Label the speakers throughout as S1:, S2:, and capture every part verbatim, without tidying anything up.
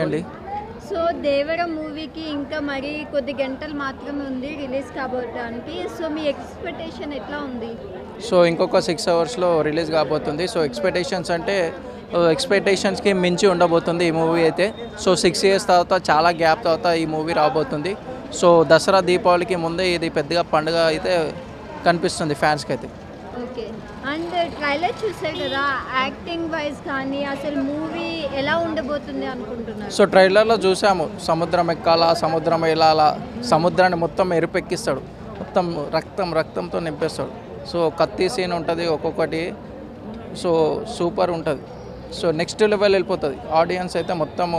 S1: అండి.
S2: సో దేవర మూవీకి ఇంకా మరి కొద్ది గంటలు మాత్రమే ఉంది రిలీజ్ కాబోటానికి. సో మీ ఎక్స్పెక్టేషన్ ఎట్లా ఉంది?
S1: సో ఇంకొక సిక్స్ అవర్స్లో రిలీజ్ కాబోతుంది. సో ఎక్స్పెక్టేషన్స్ అంటే ఎక్స్పెక్టేషన్స్కి మించి ఉండబోతుంది ఈ మూవీ అయితే. సో సిక్స్ ఇయర్స్ తర్వాత చాలా గ్యాప్ తర్వాత ఈ మూవీ రాబోతుంది. సో దసరా దీపావళికి ముందే ఇది పెద్దగా పండుగ అయితే కనిపిస్తుంది ఫ్యాన్స్కి అయితే.
S2: ఓకే, అండ్ ట్రైలర్ చూసారు కదా, యాక్టింగ్ వైజ్ కానీ అసలు మూవీ ఎలా ఉండబోతుంది అనుకుంటున్నారు?
S1: సో ట్రైలర్లో చూసాము, సముద్రం ఎక్కాలా, సముద్రం వెళ్ళాలా, సముద్రాన్ని మొత్తం ఎరుపెక్కిస్తాడు, మొత్తం రక్తం రక్తంతో నింపేస్తాడు. సో కత్తి సీన్ ఉంటుంది ఒక్కొక్కటి, సో సూపర్ ఉంటుంది. సో నెక్స్ట్ లెవెల్ వెళ్ళిపోతుంది. ఆడియన్స్ అయితే మొత్తము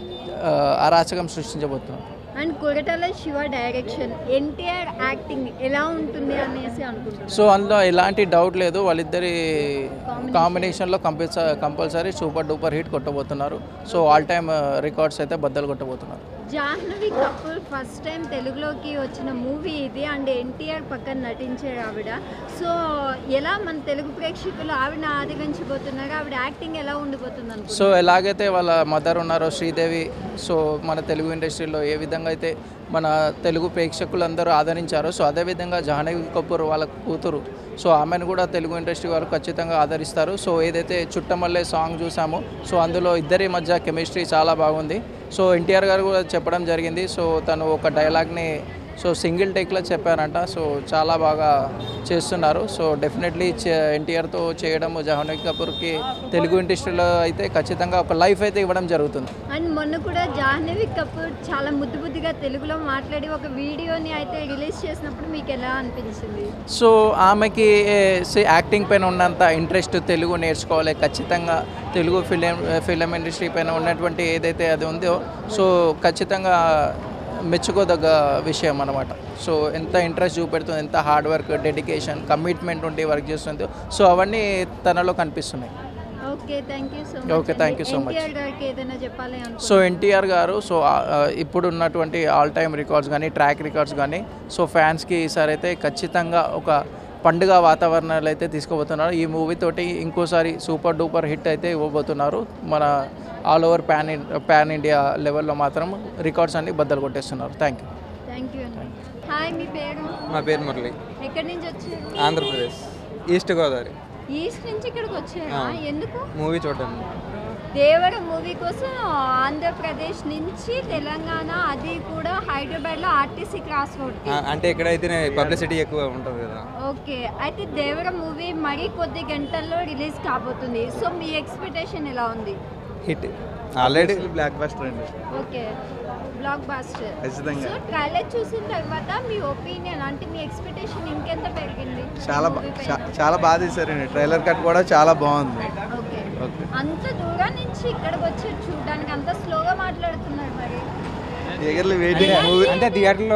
S1: అరాచకం సృష్టించబోతుంది.
S2: And Koratala Siva direction, NTR acting ఎలా ఉంటుంది అనేసి అనుకుంటున్నాను.
S1: సో అందులో ఎలాంటి డౌట్ లేదు, వాళ్ళిద్దరి కాంబినేషన్లో compulsory compulsory super duper hit కొట్టబోతున్నారు. సో ఆల్ టైమ్ రికార్డ్స్ అయితే బద్దలు కొట్టబోతున్నారు.
S2: జాహ్నవి కపూర్ ఫస్ట్ టైం తెలుగులోకి వచ్చిన మూవీ ఇది, అండ్ ఎన్టీఆర్ పక్కన నటించారు ఆవిడ. సో ఎలా మన తెలుగు ప్రేక్షకులు ఆవిడ ఆదరించబోతున్నారు, ఆవిడ యాక్టింగ్ ఎలా ఉండబోతుంది?
S1: సో ఎలాగైతే వాళ్ళ మదర్ ఉన్నారో శ్రీదేవి, సో మన తెలుగు ఇండస్ట్రీలో ఏ విధంగా అయితే మన తెలుగు ప్రేక్షకులందరూ ఆదరించారో, సో అదేవిధంగా జాహ్నవి కపూర్ వాళ్ళ కూతురు, సో ఆమెను కూడా తెలుగు ఇండస్ట్రీ వాళ్ళు ఖచ్చితంగా ఆదరిస్తారు. సో ఏదైతే చుట్టమల్లే సాంగ్ చూసామో, సో అందులో ఇద్దరి మధ్య కెమిస్ట్రీ చాలా బాగుంది. సో ఎన్టీఆర్ గారు కూడా చెప్పడం జరిగింది. సో తను ఒక డైలాగ్ని సో సింగిల్ టేక్లో చెప్పారంట. సో చాలా బాగా చేస్తున్నారు. సో డెఫినెట్లీ ఎన్టీఆర్తో చేయడం జాహ్నవి కపూర్కి తెలుగు ఇండస్ట్రీలో అయితే ఖచ్చితంగా ఒక లైఫ్ అయితే ఇవ్వడం జరుగుతుంది.
S2: అండ్ మొన్న కూడా జాహ్నవి కపూర్ చాలా ముద్దు ముద్దుగా తెలుగులో మాట్లాడి ఒక వీడియోని అయితే రిలీజ్ చేసినప్పుడు మీకు ఎలా అనిపించింది?
S1: సో ఆమెకి యాక్టింగ్ పైన ఉన్నంత ఇంట్రెస్ట్, తెలుగు నేర్చుకోవాలి ఖచ్చితంగా, తెలుగు ఫిలిం ఫిలిం ఇండస్ట్రీ పైన ఉన్నటువంటి ఏదైతే అది ఉందో, సో ఖచ్చితంగా మెచ్చుకోదగ్గ విషయం అన్నమాట. సో ఎంత ఇంట్రెస్ట్ చూపెడుతుంది, ఎంత హార్డ్ వర్క్, డెడికేషన్, కమిట్మెంట్ ఉండి వర్క్ చేస్తుంది. సో అవన్నీ తనలో కనిపిస్తున్నాయి.
S2: Okay, thank you so much.
S1: Okay, thank you so much.
S2: NTR గారికి ఏదైనా చెప్పాలి?
S1: సో ఎన్టీఆర్ గారు సో ఇప్పుడు ఉన్నటువంటి ఆల్ టైమ్ రికార్డ్స్ కానీ, ట్రాక్ రికార్డ్స్ కానీ, సో ఫ్యాన్స్కి ఈసారి అయితే ఖచ్చితంగా ఒక పండుగ వాతావరణాలు అయితే తీసుకుపోతున్నారు. ఈ మూవీ తోటి ఇంకోసారి సూపర్ డూపర్ హిట్ అయితే ఇవ్వబోతున్నారు. మన all over pan pan India లెవెల్లో మాత్రం రికార్డ్స్ అన్ని బద్దలు కొట్టేస్తున్నారు. Thank you.
S2: Thank you. Hi, మీ పేరు?
S3: మా పేరు మురళి.
S2: ఎక్కడి నుంచి వచ్చారు?
S3: ఆంధ్రప్రదేశ్, ఈస్ట్ గోదావరి.
S2: ఈస్ట్ నుంచి ఇక్కడికి వచ్చారా? ఎందుకు?
S3: మూవీ చూడండి.
S2: దేవర మూవీ కోసం ఆంధ్రప్రదేశ్ నుంచి తెలంగాణ, అది కూడా హైదరాబాద్లో ఆర్టీసీ క్రాస్ రోడ్.
S3: అంటే ఇక్కడైతే పబ్లిసిటీ ఎక్కువ ఉంటుంది కదా.
S2: ఓకే, అయితే దేవర మూవీ మరి కొద్ది గంటల్లో రిలీజ్ కాబోతుంది. సో మీ ఎక్స్పెక్టేషన్ ఎలా ఉంది?
S3: హిట్ ఆల్రెడీ
S4: బ్లాక్ బస్టర్ అండి.
S2: Okay, blockbuster.
S4: ఖచ్చితంగా.
S2: సో ట్రైలర్ చూసిన తర్వాత మీ ఒపీనియన్ అంటే మీ ఎక్స్పెక్టేషన్ ఇంకెంత పెరిగింది?
S4: చాలా చాలా బాగా తీశారండి. ట్రైలర్ కట్ కూడా చాలా బాగుంది.
S2: Okay,
S4: okay.
S2: అంత దూరం నుంచి ఇక్కడికి వచ్చి చూడడానికి అంత స్లోగా మాట్లాడుతున్నారు మరి?
S4: ఎగర్లీ వెయిటింగ్ మూవీ
S3: అంటే థియేటర్లో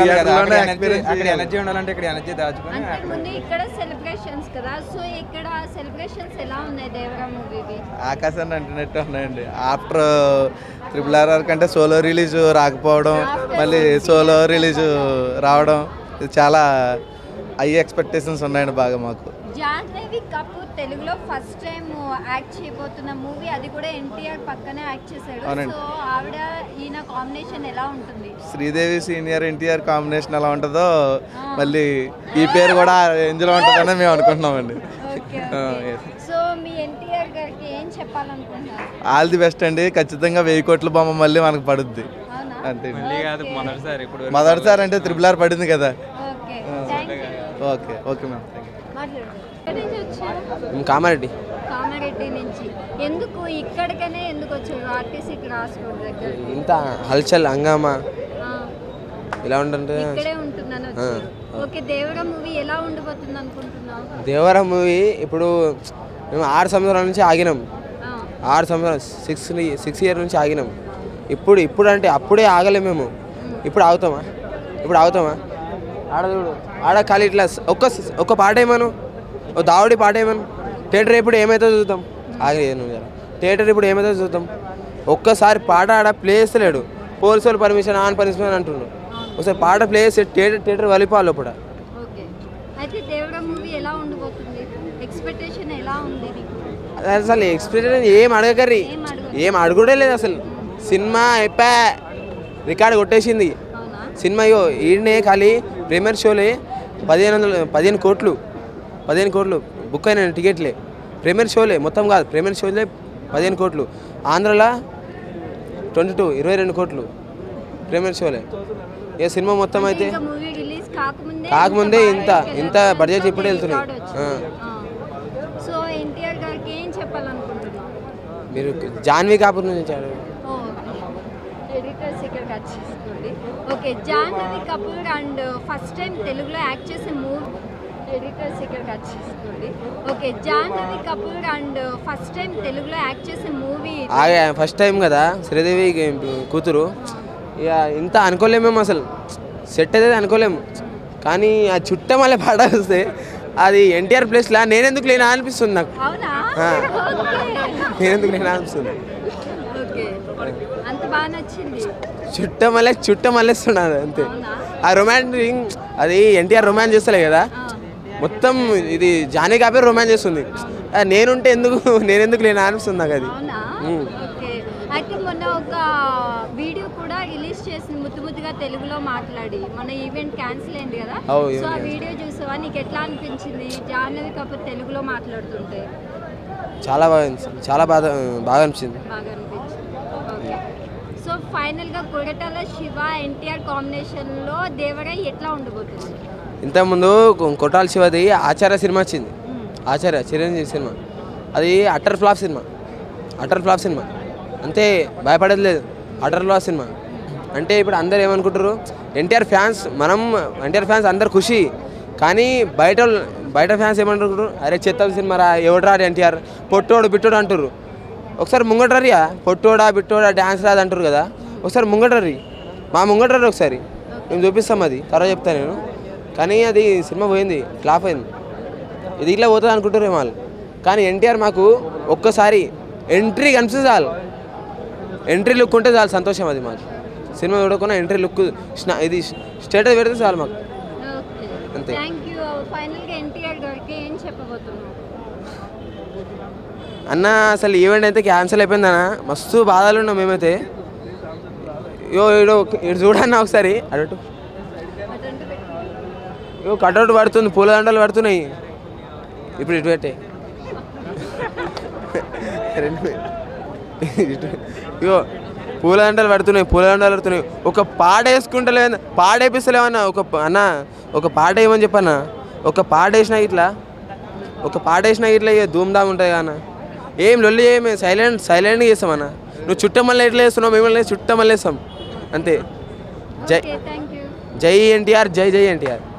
S3: అక్కడ ఎనర్జీ ఉండాలంటే ఇక్కడ ఎనర్జీ దాచుకొని.
S2: అంటే ముందు ఇక్కడ సెలబ్రేషన్స్ కదా, సో ఇక్కడ సెలబ్రేషన్స్ ఎలా ఉన్నాయి దేవరా మూవీవి?
S4: ఆకాశాన్ని అంటున్నట్టు ఉన్నాయండి. ఆఫ్టర్ ట్రిపుల్ ఆర్ఆర్ కంటే సోలో రిలీజ్ రాకపోవడం, మళ్ళీ సోలో రిలీజ్ రావడం, ఇది చాలా హై ఎక్స్పెక్టేషన్స్ ఉన్నాయండి బాగా మాకు.
S2: జాహ్నవి కపూర్ తెలుగులో ఫస్ట్ టైం యాక్ట్ చేయబోతున్న మూవీ, అది కూడా ఎన్టీఆర్ పక్కనే యాక్ట్ చేశాడు. సో ఆవిడ ఈయన కాంబినేషన్ ఎలా ఉంటుంది?
S4: శ్రీదేవి సీనియర్ ఎన్టీఆర్ కాంబినేషన్ ఎలా ఉంటుందో మళ్ళీ ఈ పేరు కూడా ఎందులో ఉంటుందని మేము అనుకుంటున్నామండి.
S2: సో మీ ఎన్టీఆర్ గారికి ఏం చెప్పాలనుకుంటున్నారు?
S4: ఆల్ ది బెస్ట్ అండి. ఖచ్చితంగా వెయ్యి కోట్ల బొమ్మ మళ్ళీ మనకు పడుద్ది. అంతే, మొదటిసారి అంటే త్రిపుల్ ఆర్ పడింది కదా. Okay okay ma'am.
S5: Kamareddy.
S2: Kamareddy నుంచి ఎందుకు ఇక్కడికనే ఎందుకు వచ్చారు? ఆర్టీసీ క్రాస్ రోడ్ దగ్గర
S5: ఇంత హల్చల్ హంగామా ఇలా ఉంటుంది.
S2: ఇక్కడే ఉంటున్నాను వచ్చారు. ఓకే, దేవరా మూవీ ఎలా ఉండబోతుంది అనుకుంటున్నావు?
S5: దేవరా మూవీ ఇప్పుడు మేము ఆరు సంవత్సరాల నుంచి ఆగినాం. ఆరు సంవత్సరాలు సిక్స్ సిక్స్ ఇయర్ నుంచి ఆగినాం. ఇప్పుడు ఇప్పుడు అంటే అప్పుడే ఆగలేము మేము. ఇప్పుడు ఆగుతామా? ఇప్పుడు ఆగుతామా? ఆడ చూడు, ఆడ ఖాళీ ఇట్లా ఒక్క ఒక్క పాట ఏమను, ఓ దావుడి పాట ఏమను. థియేటర్ ఇప్పుడు ఏమైతే చూద్దాం? ఆగలేదు నువ్వు జర. థియేటర్ ఇప్పుడు ఏమైతే చూద్దాం? ఒక్కసారి పాట ఆడ ప్లే చేస్తలేడు. పోలీసు వాళ్ళు పర్మిషన్, ఆన్ పర్మిషన్ అంటున్నాడు. ఒకసారి పాట ప్లే చేస్తే థియేటర్ థియేటర్ వలిపాలి లోపల.
S2: అయితే దేవరా మూవీ ఎలా ఉండబోతుంది? ఎక్స్పెక్టేషన్ ఎలా ఉంది?
S5: అసలు ఎక్స్పెక్టేషన్ ఏం అడగకర్రీ, ఏం అడుగుడే లేదు అసలు. సినిమా అయిపోయా రికార్డు కొట్టేసింది
S2: అవునా
S5: సినిమా. అయ్యో ఈడనే ఖాళీ ప్రీమియర్ షోలే పదిహేను వందల పదిహేను కోట్లు పదిహేను కోట్లు బుక్ అయిన టికెట్లే ప్రీమియర్ షోలే మొత్తం కాదు ప్రీమియర్ షోలే పదిహేను కోట్లు. ఆంధ్రలో ట్వంటీ టూ ఇరవై రెండు కోట్లు ప్రీమియర్ షోలే. ఇక సినిమా మొత్తం అయితే
S2: ఇంకా మూవీ రిలీజ్ కాకముందే
S5: కాకముందే
S2: బాగా
S5: ఇంత
S2: వెళ్ళిపోయింది.
S5: ఇంత బడ్జెట్ ఇప్పుడే వెళ్తున్నాయి.
S2: రికార్డ్ వచ్చింది. ఆ. సో ఎన్టీఆర్ గారికి ఏం చెప్పాలనుకుంటున్నాం?
S5: మీరు జాన్వీ కాపూర్ నుంచి
S2: ఎడిటర్స్ ఇక్కడ కట్ చేసుకోండి. Okay, Janhvi Kapoor and first time తెలుగులో యాక్ట్ చేసే మూవీ ఎడిటర్స్ ఇక్కడ కట్ చేసుకోండి. Okay, Janhvi Kapoor and first time తెలుగులో యాక్ట్ చేసే మూవీ
S5: ఆగే ఫస్ట్ టైం కదా శ్రీదేవి కూతురు. ఇక ఇంత అనుకోలేము మేము అసలు సెట్ అయితే అనుకోలేము. కానీ ఆ చుట్ట మళ్ళీ పాట వస్తే అది ఎన్టీఆర్ ప్లేస్లా నేనెందుకు లేనా అనిపిస్తుంది నాకు.
S2: అవునా?
S5: ఆ.
S2: ఓకే.
S5: నేనెందుకు లేనా అనిపిస్తుంది.
S2: ఓకే, అంత బాగా నచ్చింది.
S5: చుట్ట మళ్ళీ చుట్ట మళ్ళేస్తున్నాడు అంతే.
S2: అవునా?
S5: ఆ రొమాంటిక్ అది ఎన్టీఆర్ రొమాన్స్ చేస్తలే కదా
S2: ఆ.
S5: మొత్తం ఇది జానీ కాపే రొమాన్స్ చేస్తుంది. ఆ, నేనుంటే ఎందుకు నేనెందుకు లేనా అనిపిస్తుంది నాకు అది.
S2: అవునా?
S5: ఉమ్.
S2: ఓకే, అయితే మొన్న ఒక వీడియో కూడా రిలీజ్ చేసింది ముద్దు ముద్దుగా తెలుగులో మాట్లాడి. మన ఈవెంట్ క్యాన్సిల్ అయింది కదా,
S5: అవు,
S2: సో ఆ
S5: ఈవెంట్
S2: వీడియో చూసావా? నీకు ఎట్లా అనిపించింది జాహ్నవి కపూర్ తెలుగులో మాట్లాడుతుంటే?
S5: చాలా బాగా అనిపించింది. చాలా బాగా బాగా అనిపించింది.
S2: బాగా అనిపించింది. ఓకే, సో ఫైనల్గా కొరటాల శివ ఎన్టీఆర్ కాంబినేషన్లో దేవరై ఎట్లా ఉండబోతుంది?
S5: ఇంతకుముందు కొట్టాల శివది ఆచార్య సినిమా వచ్చింది. ఆచార్య చిరంజీవి సినిమా అది utter flop cinema. Utter flop cinema అంతే, భయపడేది లేదు. అటర్ ఫ్లాప్ సినిమా అంటే ఇప్పుడు అందరు ఏమనుకుంటారు ఎన్టీఆర్ ఫ్యాన్స్, మనం ఎన్టీఆర్ ఫ్యాన్స్ అందరు ఖుషి. కానీ బయట బయట ఫ్యాన్స్ ఏమంటారు, అరే చెత్త సినిమా రా, ఎవడరా ఎన్టీఆర్, పొట్టోడు బిట్టోడు అంటారు. ఒకసారి ముంగటరియా పొట్టోడా బిట్టోడా డ్యాన్స్ రాదు అంటారు కదా, ఒకసారి ముంగటరి మా ముంగటరి ఒకసారి మేము చూపిస్తాం. అది తర్వాత చెప్తాను నేను. కానీ అది సినిమా పోయింది, ఫ్లాప్ అయింది. ఇది ఇట్లా పోతుంది అనుకుంటారు వాళ్ళు. కానీ ఎన్టీఆర్ మాకు ఒక్కసారి ఎంట్రీ కనిపిస్తే చాలు, ఎంట్రీ లుక్ ఉంటే చాలు సంతోషం. అది మాకు సినిమా చూడకుండా ఎంట్రీ లుక్ ఇది స్టేటస్ పెడితే చాలు మాకు అంతే.
S2: Thank you. ఫైనల్గా ఎన్టీఆర్ గారికి ఏం చెప్పబోతున్నావు?
S5: అన్న అసలు ఈవెంట్ అయితే క్యాన్సిల్ అయిపోయిందన్న, మస్తు బాధలు ఉన్నాం మేమైతే. యో ఇడు ఇటు చూడన్నా ఒకసారి అటు యో కటౌట్ పడుతుంది, పూలదండలు పడుతున్నాయి. ఇప్పుడు ఇటు పెట్టే ఇగో పూలదండలు పడుతున్నాయి, పూలదండలు పడుతున్నాయి. ఒక పాట వేసుకుంటలే, పాట వేపిస్తలేమన్నా. ఒక అన్న ఒక పాట వేయమని చెప్పన్నా, ఒక పాట వేసినా ఇట్లా ఒక పాట వేసినా ఇట్లా ఇక ధూమ్ధామ్ ఉంటుంది అన్న. ఏం లొల్లి ఏమి సైలెంట్ సైలెంట్గా చేస్తామన్నా. నువ్వు చుట్టమల్లి ఎట్లా వేస్తున్నావు, మేము చుట్టమల్లి వేస్తాం అంతే. జై
S2: థ్యాంక్ యూ.
S5: జై ఎన్టీఆర్, జై జై ఎన్టీఆర్.